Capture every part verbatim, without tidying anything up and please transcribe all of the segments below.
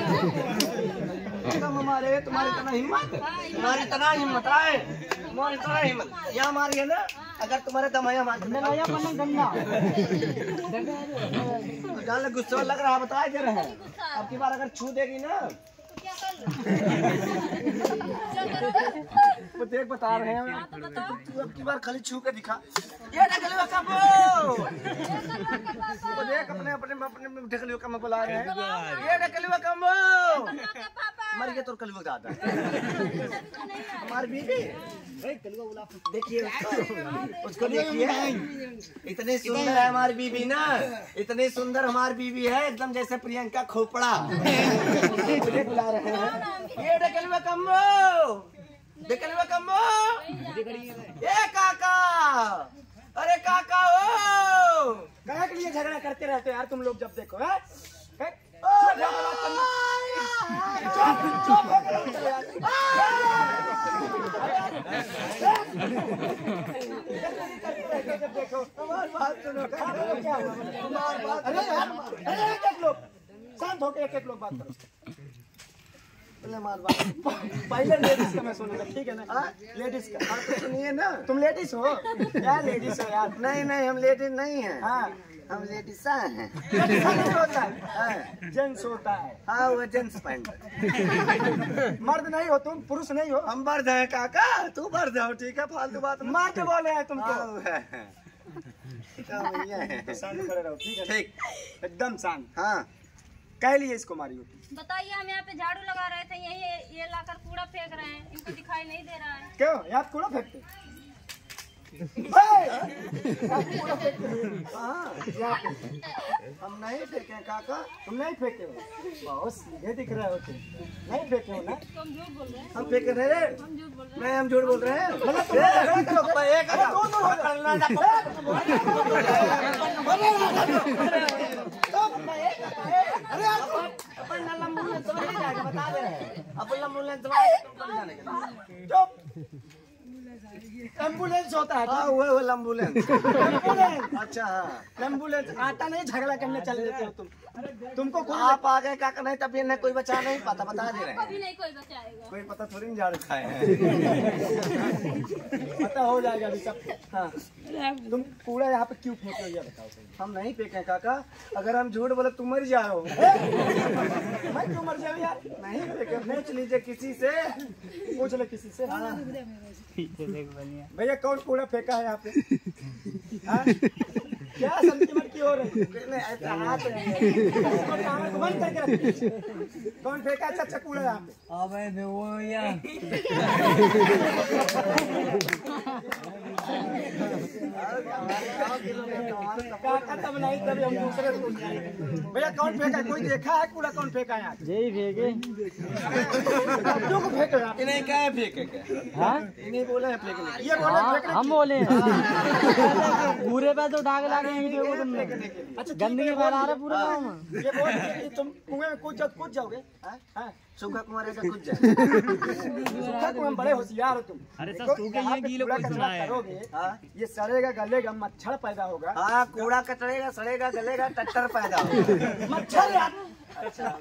हमारे तुम्हारी इतना हिम्मत तुम्हारी इतना हिम्मत है तुम्हारी इतना हिम्मत यहाँ हमारी है ना। अगर तुम्हारे दम है हमारे जान गुस्सा लग रहा है बता दे रहे हैं। अब की बार अगर छू देगी ना वो देख बता रहे हैं तू अब की बार खाली छू के दिखा। ये ढकलवा का वो देख अपने अपने अपने ढकलवा का बुला रहे हैं। ये ढकलवा का मर गया तो कलवा ज्यादा हमारी बीवी देखिए उसको देखिए इतनी सुंदर है हमारी बीवी ना। इतनी सुंदर हमारी बीवी है एकदम जैसे प्रियंका खोपड़ा बुला रहे हैं। ये ढकलवा कम्बो ढकलवा कम्बो ये काका अरे काका ओ कहाँ के लिए झगड़ा करते रहते यार तुम लोग जब देखो है देखो बात सुनो शांत होकर एक एक लोग बात करो। पहले लेडीज का मैं सुनूंगा ठीक है ना। लेडीज का हाँ तो सुनिए ना। तुम लेडीज हो यार लेडीज हो यार। नहीं नहीं हम लेडीज नहीं है। हाँ हम लेडीज हैं। नहीं होता है जेंट्स होता है। हाँ वो जेंट्स पैंट मर्द नहीं हो तुम पुरुष नहीं हो। हम मर्द हैं काका तू मर्द हो ठीक है फालतू बात मार के बोले हैं तुमको। शांत खड़े रहो ठीक है ठीक एकदम शांत। हाँ कह लिए इसको मारियो। बताइए हम यहाँ पे झाड़ू लगा रहे थे यही ये लाकर कूड़ा फेंक रहे हैं इनको दिखाई नहीं दे रहा है। क्यों यहाँ कूड़ा फेंकते हम नहीं फेंके काका। तुम नहीं फेंके हो बहुत सीधे दिख रहे हो तुम नहीं फेंके हो ना। तुम झूठ बोल रहे हैं। हम फेंक रहे हैं हम झूठ बोल रहे हैं। नहीं हम झूठ बोल रहे हैं। एम्बुलेंस होता है हाँ वो एम्बुलेंस अच्छा हाँ एम्बुलेंस आता नहीं झगड़ा करने चले जाते हो तुम। तुमको कोई आप आ गए काका नहीं तब ये कोई बचा नहीं पता बता दे रहे हैं। कभी नहीं कोई बचाएगा। कोई पता थोड़ी नहीं झाड़ू खाए हैं पता हो जाएगा अभी सब। हाँ तुम कूड़ा यहाँ पे क्यों फेंके हो ये बताओ। हम नहीं फेंके काका। अगर हम झूठ बोले तुम मर जाओ मैं क्यों मर जाऊँ यार। नहीं फेंके पूछ लीजिए किसी से पूछ ले किसी से। हाँ भैया कौन कूड़ा फेंका है यहाँ पे। क्या समझी मटकी हो रही है हाथ बंद करके कौन फेंका अच्छा अच्छा कूड़ा यहाँ पे। अबे वो यार तब नहीं तभी हम दूसरे भैया कौन फेंका कोई देखा है कूड़ा कौन फेंका है यहाँ यही फेंके को फेंक इन्हें क्या है फेंके हाँ इन्हें बोले हैं फेंकने ये बोले हम बोले पूरे पे तो दाग लागे देखो तुमने अच्छा गंदगी फैला रहे पूरे गाँव में। ये बोल तुम कुएं में कूद जाओ कूद जाओगे सूखा कुआं रहेगा कूद जाए सूखा कुआं बड़े होशियार हो तुम। अरे सर सूखे ये गीले को कचरा करोगे ये सड़ेगा गलेगा मच्छर पैदा होगा। हाँ कूड़ा कचड़ेगा सड़ेगा गलेगा टट्टर पैदा होगा मच्छर यार। अच्छा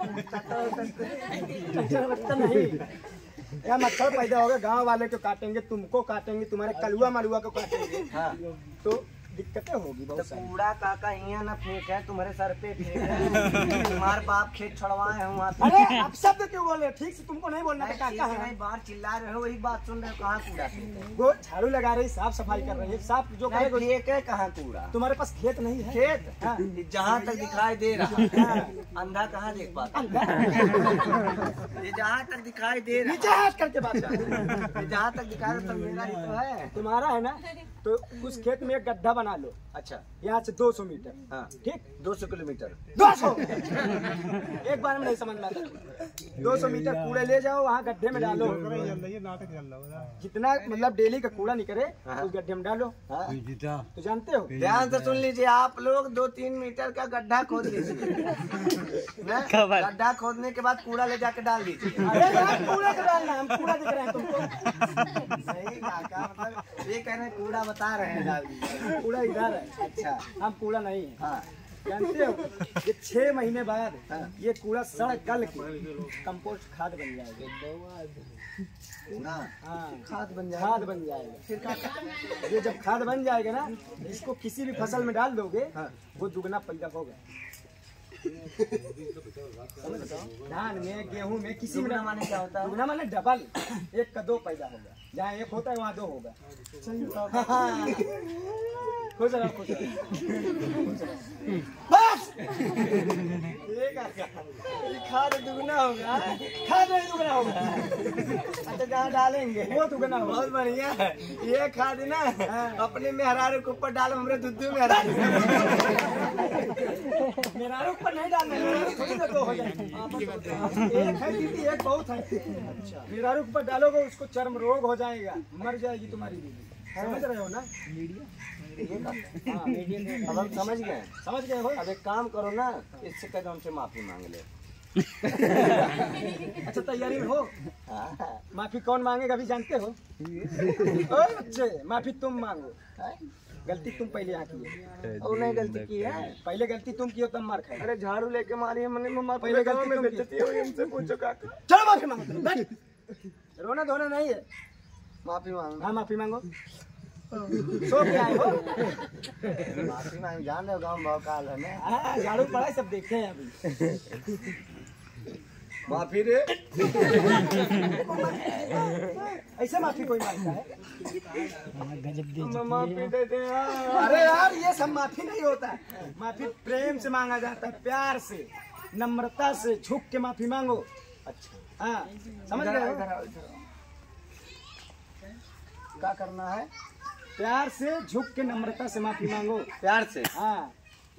मच्छर नहीं यहाँ मच्छर पैदा होगा गांव वाले को काटेंगे तुमको काटेंगे तुम्हारे कलुआ मलुआ को काटेंगे। हाँ तो दिक्कतें होगी बहुत सारी। कूड़ा काका यहाँ ना फेंक है तुम्हारे सर पे फेंक है तुम्हारे बाप खेत छुड़वाए हैं वहाँ। अरे आप शब्द क्यों बोले ठीक से तुमको नहीं बोलना काका है नहीं बाहर चिल्ला रहे हो वही बात सुन रहे हो। कहाँ कूड़ा वो झाड़ू लगा रही साफ सफाई कर रही है साफ जो कहे कहाँ कूड़ा तुम्हारे पास खेत नहीं है। खेत जहाँ तक दिखाई दे रहा अंधा कहाँ देख पाता ये जहाँ तक दिखाई दे रहा करके बात जहाँ तक दिखा रहा मेरा ही तो है तुम्हारा है ना। तो उस खेत में एक गड्ढा बना लो। अच्छा यहाँ से दो सौ मीटर हाँ ठीक दो सौ किलोमीटर दो सौ एक बार में नहीं समझ में आता। दो सौ मीटर कूड़े ले जाओ वहाँ गड्ढे में डालो जितना मतलब डेली का कूड़ा निकले उस गड्ढे में डालो। तो जानते हो ध्यान से सुन लीजिए आप लोग दो तीन मीटर का गड्ढा खोद लीजिए गड्ढा खोदने के बाद कूड़ा ले जाके डाल दीजिए। कूड़ा का डालना हम कूड़ा दिख रहे हैं तुमको सही मतलब ये कह रहे हैं कूड़ा बता रहे हैं डाल दीजिए कूड़ा इधर है। अच्छा हम कूड़ा नहीं है। हाँ जानते हो ये छह महीने बाद ये कूड़ा सड़ गल के कंपोस्ट खाद बन जाएगा। हाँ खाद बन जाएगा, खाद बन जाएगा। फिर क्या ये जब खाद बन जाएगा ना, इसको किसी भी फसल में डाल दोगे वो दुगना पैदा होगा। धान में, गेहूं में, किसी में माने क्या होता है? दुगना माने डबल, एक का दो पैदा होगा। जहाँ एक होता है वहाँ दो होगा। खुश रहो, खुश रहो। बस खाद दुगना होगा, खाद नहीं दुगना होगा। अच्छा जहाँ डालेंगे वो दुगना होगा। बहुत बढ़िया है ये खाद ना। अपने मेहरारू के ऊपर डालो, हमरे दुद्धू मेहरारू मेहरारू ऊपर नहीं डालना, थोड़ी ना दो हो जाए। एक है दीदी, एक बहुत है। मेहरारू ऊपर डालोगे उसको चर्म रोग हो जाएगा, मर जाएगी तुम्हारी दीदी। समझ रहे हो ना? मीडिया अब हम समझ गए, समझ गए हो। अब एक काम करो ना, इससे कदम से माफी मांग ले। अच्छा तैयारी में हो? माफी कौन मांगेगा अभी जानते हो? अच्छे माफी तुम मांगो। गलती तुम पहले यहाँ की है और नहीं गलती की है। पहले गलती तुम की हो तब मार खाए। अरे झाड़ू लेके मारी है मैंने मम्मा, पहले गलती तुम की हो। हमसे पूछो काका। चलो माफी मांगो। रोना धोना नहीं है, माफी मांगो। हाँ माफी मांगो। सो क्या है हो? माफी मांग, जान रहे हो गाँव भाव काल है ना, झाड़ू पड़ा है, सब देखे हैं अभी। माफी रे ऐसे माफी कोई मांगता है? माफी दे दे। अरे यार ये सब माफी नहीं होता है। माफी प्रेम से मांगा जाता है, प्यार से, नम्रता से, झुक के माफी मांगो। अच्छा हाँ समझ गए हो? क्या करना है? प्यार से झुक के नम्रता से माफी मांगो। प्यार से हाँ।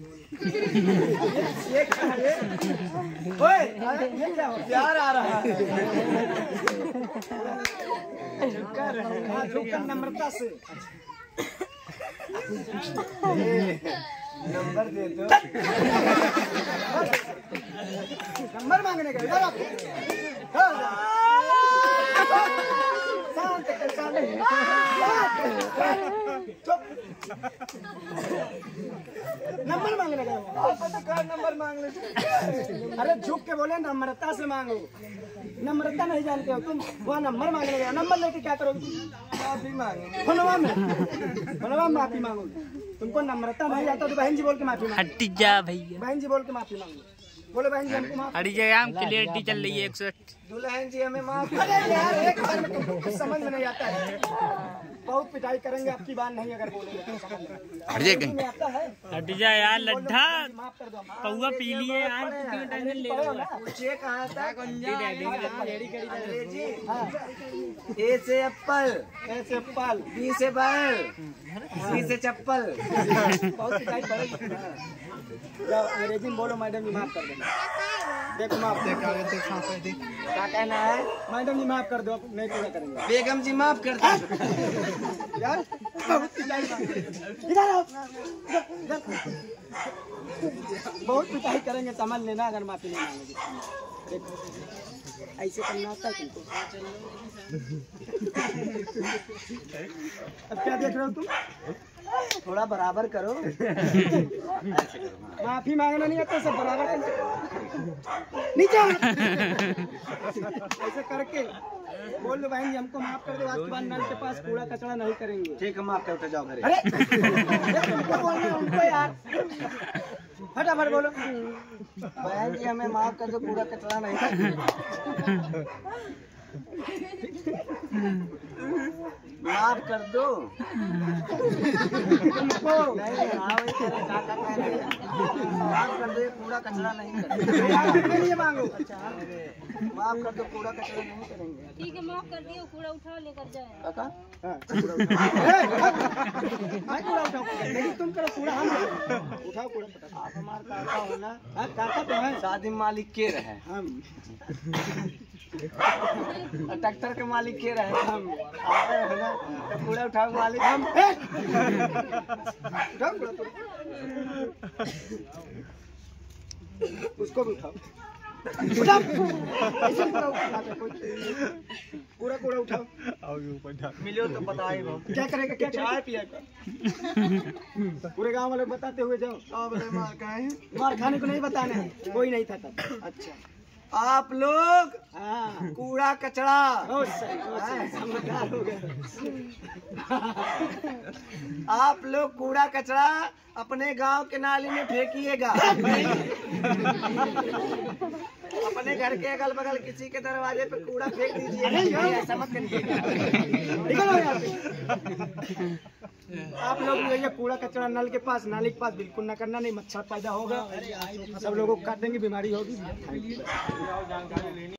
ये क्या है? ओए ये क्या हो? प्यार आ रहा है। हाँ झुक कर नम्रता से। नंबर दे दो। नंबर मांगने का इधर आप। नंबर मांगने का नंबर मांग ले। अरे झुक के बोले नम्रता से मांगो। नम्रता नहीं जानते हो तुम? वहाँ नंबर मांगने गया, नंबर लेके क्या करोगे? माफी मांगो। फोनवा में फोनवा में माफी मांगो। तुमको नम्रता नहीं आता तो बहन जी बोल के माफी मांगो। हट जा भैया, बहन जी बोल के माफी मांगो। बोले बहन जी हमको माफ। अरे आम क्लियरिटी चल रही है एक सौ। दुल्हन जी हमें माफ। अरे यार एक बार में तुमको कुछ समझ में नहीं आता है। बहुत पिटाई करेंगे आपकी बात नहीं अगर बोलेंगे तो समझ में आता है। हट जा यार लड्ढा, पौवा पी लिए यार, क्यों टेंशन ले रहे हो? पूछिए कहां था? अंग्रेजी। ए से एप्पल, ए से एप्पल, बी से बैल, सी से चप्पल। बहुत पिटाई करेंगे। अंग्रेजी में बोलो मैडम जी माफ कर देना। देखो माफ क्या कहना है? मैडम जी माफ कर दो, नहीं पूरा करेंगे। बेगम जी माफ कर दो यार। बहुत पिटाई इधर आओ, बहुत पिटाई करेंगे, समझ लेना अगर माफी नहीं मांगेगी। देखो ऐसे करना आता है तुमको। अब क्या देख रहे हो तुम? थोड़ा बराबर करो। माफी मांगना नहीं आता, सब बराबर कर नीचे ऐसे करके बोल दो बहन जी हमको माफ कर दो, आज के बाद नल के पास कूड़ा कचरा नहीं करेंगे। ठीक है माफ करते जाओ घरे। अरे उनको यार फटाफट बोलो बहन जी हमें माफ कर दो, कूड़ा कचरा नहीं करेंगे। माफ कर दो तुमको। नहीं माफ कर दो, कूड़ा कचरा नहीं करेंगे। मांगो माफ कर दो, कूड़ा कचरा नहीं करेंगे। ठीक है माफ कर दियो, कूड़ा उठा लेकर जाए। काका मैं कूड़ा उठाओ, लेकिन तुम करो कूड़ा हम उठाओ कूड़ा। आप हमारे काका हो ना? काका तो है, शादी मालिक के रहे हम, ट्रैक्टर के मालिक के रहे हम। आप है ना तो कूड़ा उठाओ मालिक हम। उठाओ कूड़ा, उसको भी उठाओ। उठा ऐसे पूरा उठा कोई पूरा कूड़ा उठाओ मिलो तो बताए भाव क्या करेगा क्या चाय पिएगा पूरे गांव वाले बताते हुए जाओ अब मार का है मार खाने को नहीं बताना है कोई नहीं था तब अच्छा आप लोग हाँ कूड़ा कचरा ओ सही ओ सही समझदार हो गए आप लोग कूड़ा कचरा अपने गांव के नाली में फेंकिएगा अपने घर के अगल बगल किसी के दरवाजे पे कूड़ा फेंक दीजिएगा ऐसा मत करिएगा निकलो यहाँ से आप लोग ये कूड़ा कचरा नल के पास नाली के पास बिल्कुल ना करना, नहीं मच्छर पैदा होगा, सब लोगों को काटेंगे, बीमारी होगी।